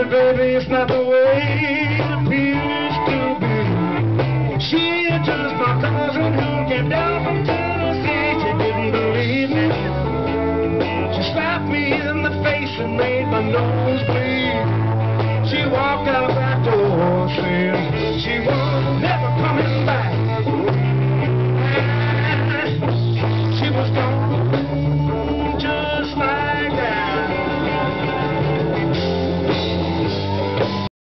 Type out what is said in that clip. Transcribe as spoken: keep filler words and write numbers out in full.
said, baby, it's not the way it used to be. She introduced my cousin who came down from Tennessee. She didn't believe me. She slapped me in the face and made my nose bleed. She walked out that door saying she was never coming back.